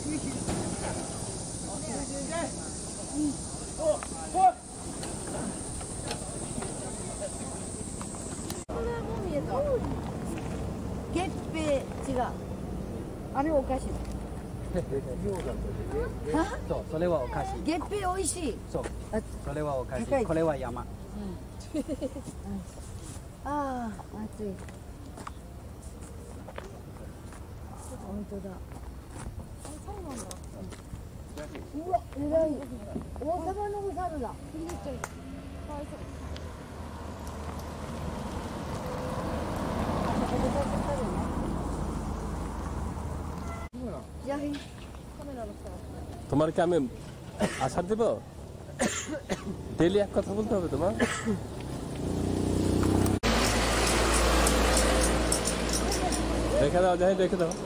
月餅違う。あれお菓子。 そう、それはお菓子。 月餅美味しい。 そう、それはお菓子。 高いこれは山。 ああ、暑い。本当だ。うわ、えらい。王様のお猿だ。 তোমার কি আমি আসার দেব ডেইলি এক কথা বলতে হবে তোমার দেখে দাও যাই দেখে দাও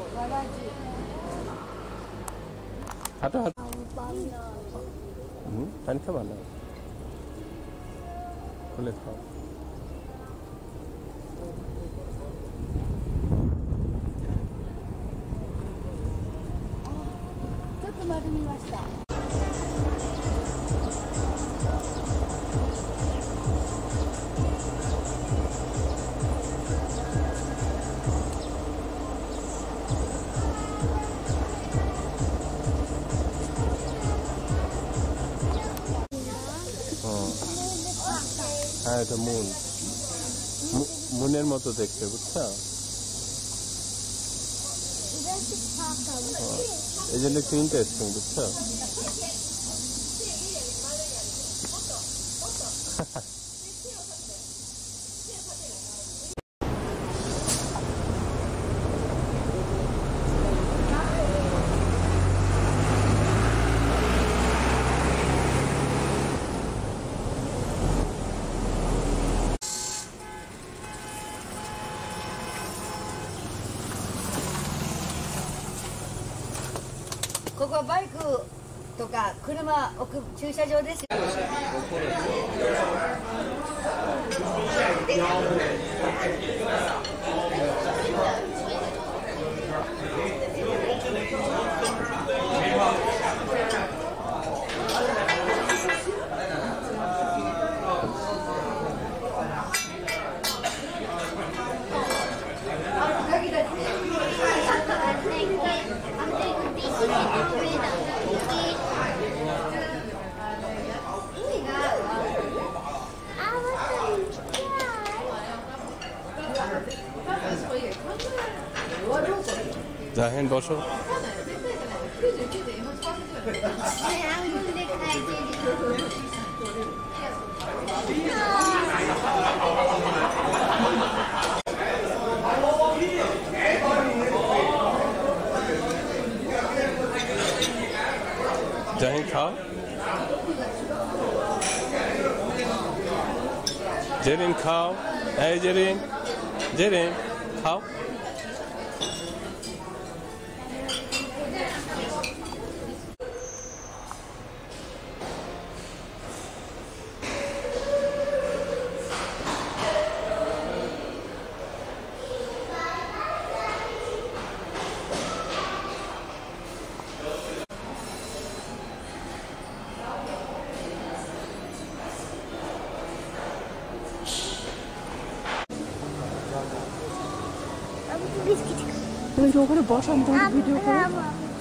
হাঁটো হাঁটো পানি খাবা না খুলে খাও 丸見ました。 হ্যাঁ এটা মুনের মতো দেখতে বুঝছো এই জন্য একটু ইন্টারেস্টিং বুঝছো ここはバイクとか車置く駐車場ですよ。 জাহেন বসো জাহেন খাও জেরিন খাও এই জেরিন জেরিন খাও ওখানে বসান ভিডিও করে